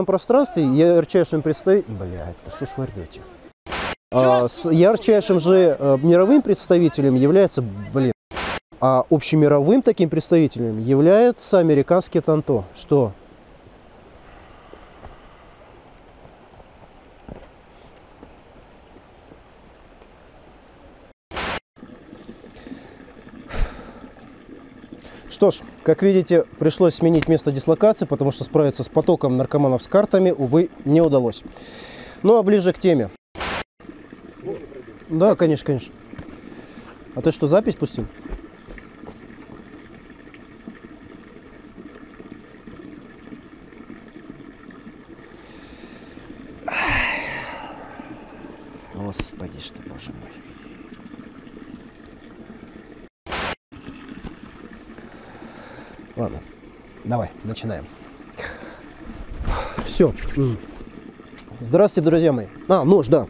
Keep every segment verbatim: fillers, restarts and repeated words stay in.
пространстве ярчайшим представителем... Блядь, да что ж вы рвете? А, с ярчайшим же а, мировым представителем является... Блин. А общемировым таким представителем является американский танто. Что? Что ж, как видите, пришлось сменить место дислокации, потому что справиться с потоком наркоманов с картами, увы, не удалось. Ну а ближе к теме. Да, конечно, конечно. А ты что, запись пустил? Господи, что, боже мой. Ладно, давай, начинаем. Все. Здравствуйте, друзья мои. А, нож, да.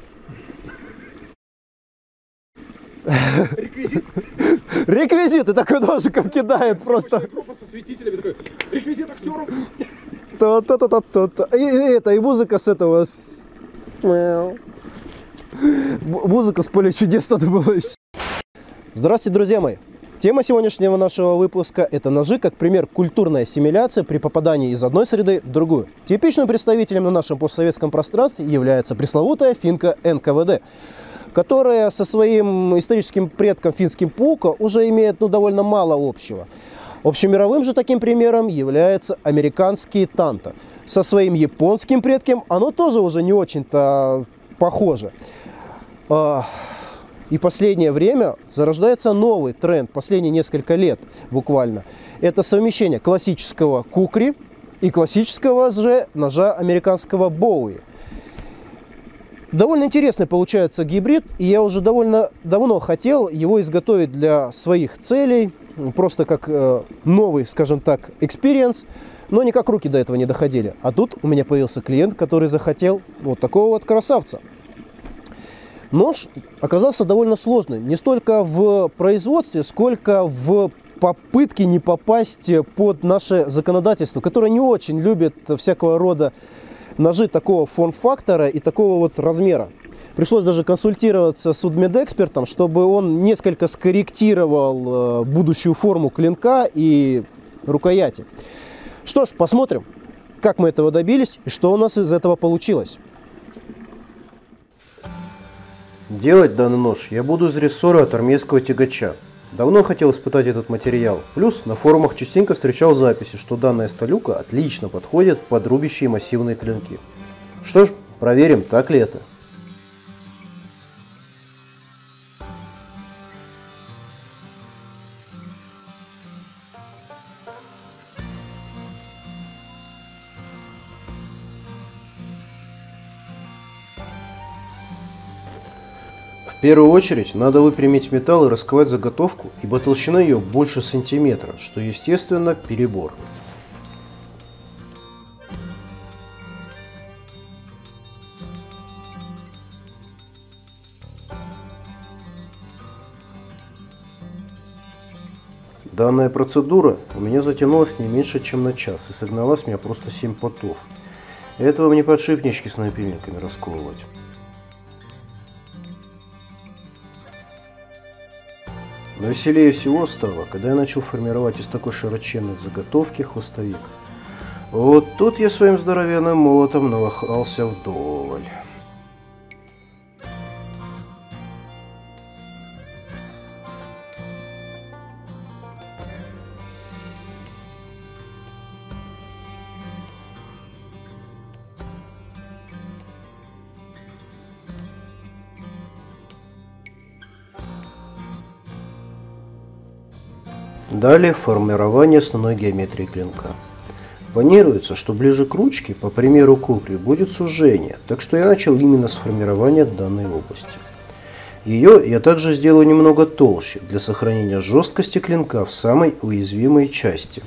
Реквизит. Реквизит, и такой ножиком кидает просто. Группа со светителями, такой, реквизит актеров. То-то-то-то-то. И, и это, и музыка с этого. С... Музыка с поля чудес надо было еще. Здравствуйте, друзья мои. Тема сегодняшнего нашего выпуска – это ножи, как пример культурной ассимиляции при попадании из одной среды в другую. Типичным представителем на нашем постсоветском пространстве является пресловутая финка эн ка вэ дэ, которая со своим историческим предком финским пуко уже имеет ну, довольно мало общего. Общемировым же таким примером является американский танто. Со своим японским предком оно тоже уже не очень-то похоже. И в последнее время зарождается новый тренд, последние несколько лет буквально. Это совмещение классического кукри и классического же ножа американского Боуи. Довольно интересный получается гибрид, и я уже довольно давно хотел его изготовить для своих целей, просто как э, новый, скажем так, экспириенс, но никак руки до этого не доходили. А тут у меня появился клиент, который захотел вот такого вот красавца. Нож оказался довольно сложным, не столько в производстве, сколько в попытке не попасть под наше законодательство, которое не очень любит всякого рода ножи такого форм-фактора и такого вот размера. Пришлось даже консультироваться с судмедэкспертом, чтобы он несколько скорректировал будущую форму клинка и рукояти. Что ж, посмотрим, как мы этого добились и что у нас из этого получилось. Делать данный нож я буду из рессора от армейского тягача. Давно хотел испытать этот материал. Плюс на форумах частенько встречал записи, что данная сталюка отлично подходит под рубящие массивные клинки. Что ж, проверим, так ли это. В первую очередь надо выпрямить металл и расковать заготовку, ибо толщина ее больше сантиметра, что естественно перебор. Данная процедура у меня затянулась не меньше, чем на час, и согнала с меня просто семь потов. Этого мне подшипнички с напильниками расковывать. Но веселее всего стало, когда я начал формировать из такой широченной заготовки хвостовик. Вот тут я своим здоровенным молотом навахался вдоволь. Далее формирование основной геометрии клинка. Планируется, что ближе к ручке, по примеру кукри, будет сужение, так что я начал именно с формирования данной области. Ее я также сделаю немного толще, для сохранения жесткости клинка в самой уязвимой части.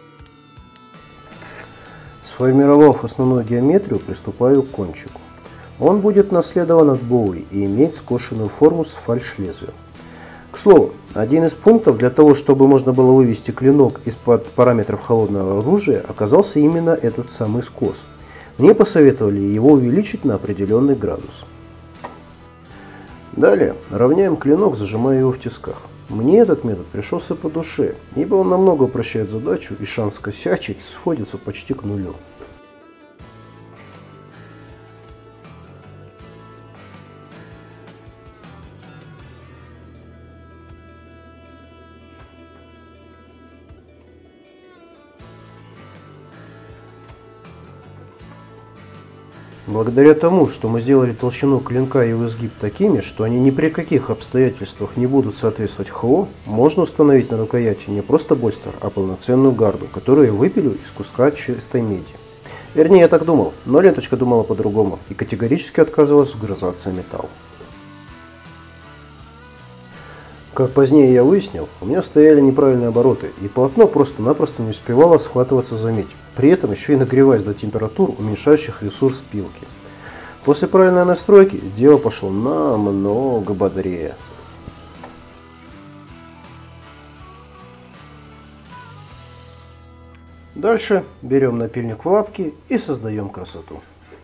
Сформировав основную геометрию, приступаю к кончику. Он будет наследован от Боуи и иметь скошенную форму с фальш-лезвием. К слову, один из пунктов для того, чтобы можно было вывести клинок из-под параметров холодного оружия, оказался именно этот самый скос. Мне посоветовали его увеличить на определенный градус. Далее равняем клинок, зажимая его в тисках. Мне этот метод пришелся по душе, ибо он намного упрощает задачу и шанс скосячить сходится почти к нулю. Благодаря тому, что мы сделали толщину клинка и его изгиб такими, что они ни при каких обстоятельствах не будут соответствовать ХО, можно установить на рукояти не просто больстер, а полноценную гарду, которую я выпилю из куска чистой меди. Вернее, я так думал, но ленточка думала по-другому и категорически отказывалась вгрызаться в металл. Как позднее я выяснил, у меня стояли неправильные обороты, и полотно просто-напросто не успевало схватываться за медь, при этом еще и нагреваясь до температур, уменьшающих ресурс пилки. После правильной настройки дело пошло намного бодрее. Дальше берем напильник в лапки и создаем красоту.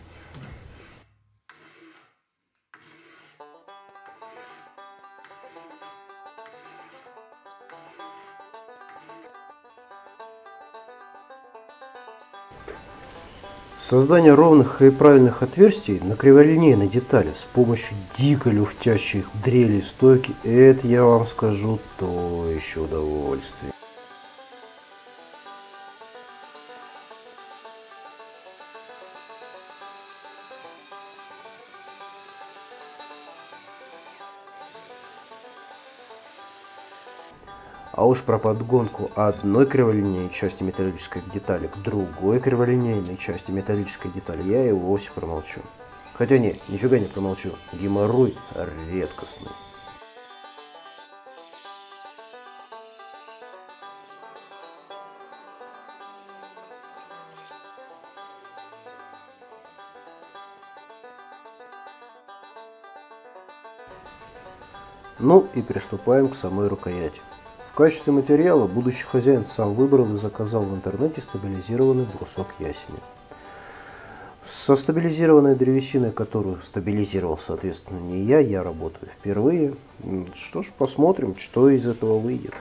Создание ровных и правильных отверстий на криволинейной детали с помощью дико люфтящих дрелей и стойки – это, я вам скажу, то еще удовольствие. А уж про подгонку одной криволинейной части металлической детали к другой криволинейной части металлической детали я и вовсе промолчу. Хотя нет, нифига не промолчу. Геморрой редкостный. Ну и приступаем к самой рукояти. В качестве материала будущий хозяин сам выбрал и заказал в интернете стабилизированный брусок ясеня. Со стабилизированной древесиной, которую стабилизировал, соответственно, не я, я работаю впервые. Что ж, посмотрим, что из этого выйдет.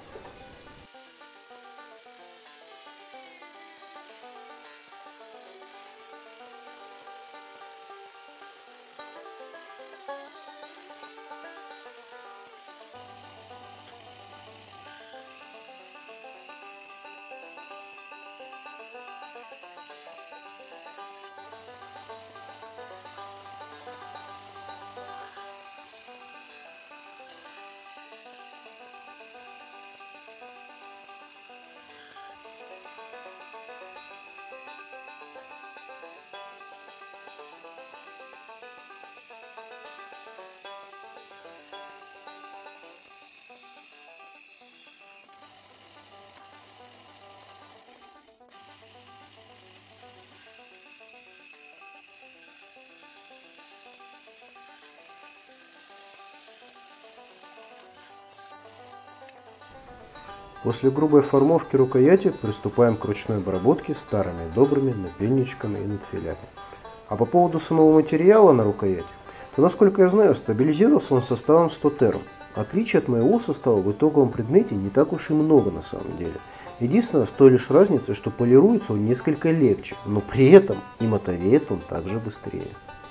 После грубой формовки рукояти приступаем к ручной обработке старыми добрыми напильничками и надфилями. А по поводу самого материала на рукояти, то, насколько я знаю, стабилизировался он составом сто терм. Отличий от моего состава в итоговом предмете не так уж и много на самом деле. Единственное, с той лишь разницей, что полируется он несколько легче, но при этом и мотовеет он также быстрее.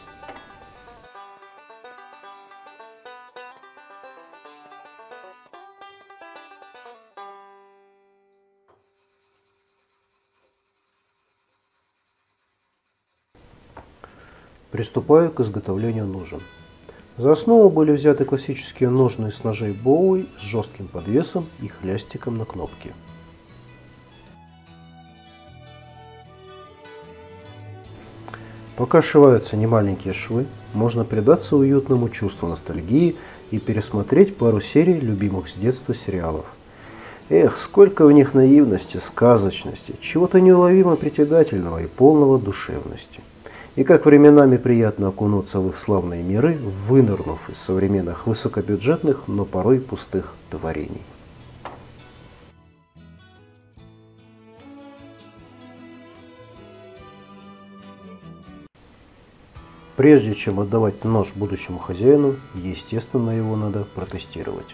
Приступаю к изготовлению ножен. За основу были взяты классические ножны с ножей Боуи с жестким подвесом и хлястиком на кнопке. Пока сшиваются немаленькие швы, можно предаться уютному чувству ностальгии и пересмотреть пару серий любимых с детства сериалов. Эх, сколько в них наивности, сказочности, чего-то неуловимо притягательного и полного душевности. И как временами приятно окунуться в их славные миры, вынырнув из современных высокобюджетных, но порой пустых творений. Прежде чем отдавать нож будущему хозяину, естественно, его надо протестировать.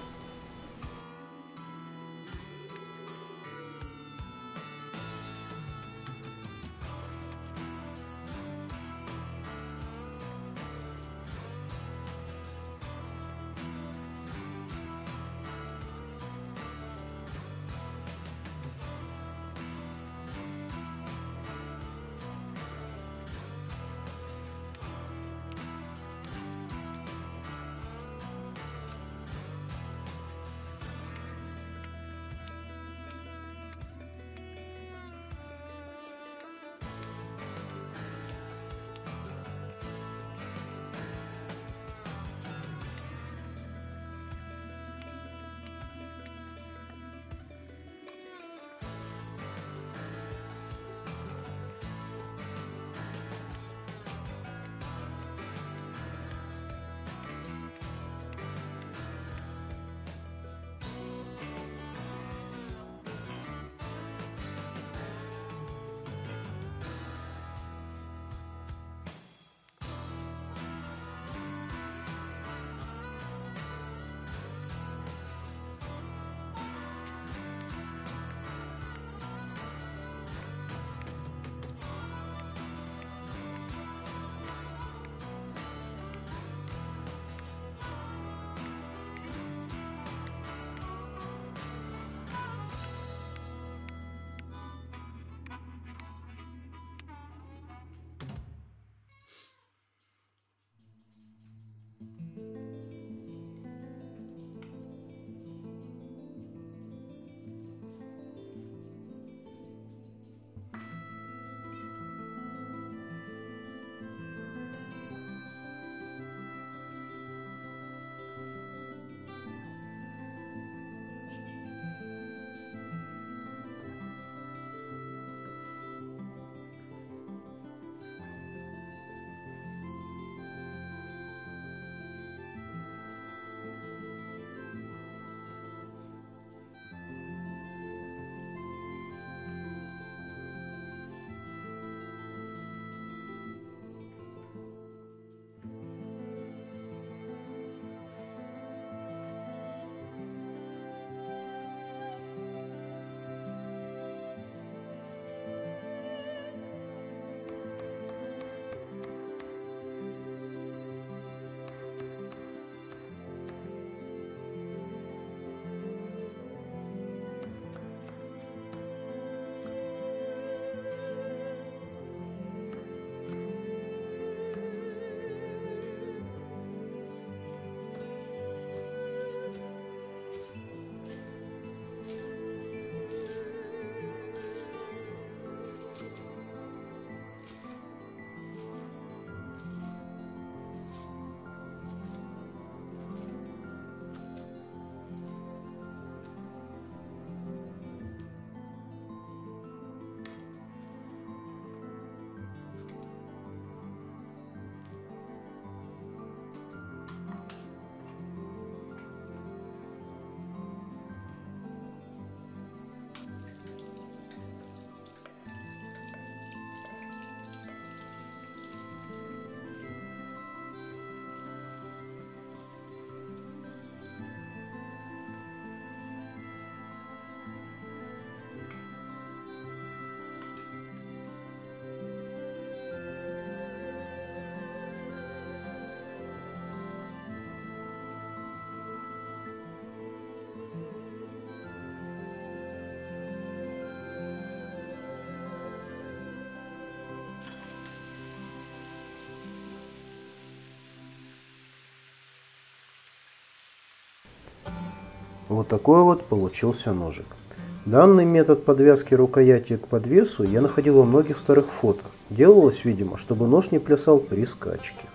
Вот такой вот получился ножик. Данный метод подвязки рукояти к подвесу я находил во многих старых фото. Делалось, видимо, чтобы нож не плясал при скачке.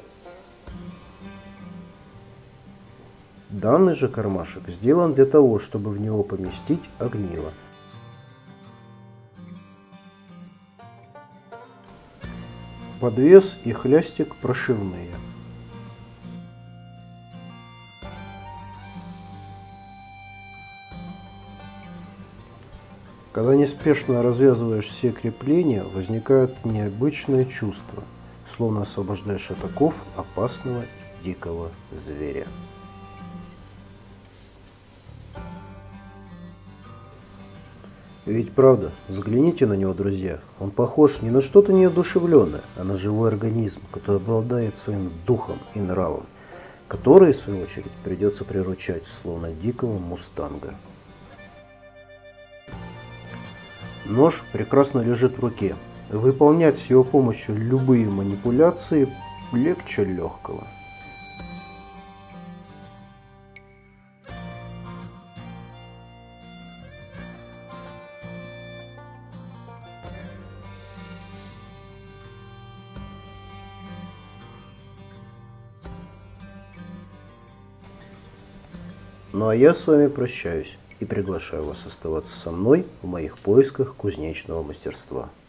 Данный же кармашек сделан для того, чтобы в него поместить огниво. Подвес и хлястик прошивные. Когда неспешно развязываешь все крепления, возникает необычное чувство, словно освобождаешь от оков опасного и дикого зверя. Ведь правда, взгляните на него, друзья, он похож не на что-то неодушевленное, а на живой организм, который обладает своим духом и нравом, который, в свою очередь, придется приручать, словно дикого мустанга. Нож прекрасно лежит в руке. Выполнять с его помощью любые манипуляции легче легкого. Ну а я с вами прощаюсь и приглашаю вас оставаться со мной в моих поисках кузнечного мастерства.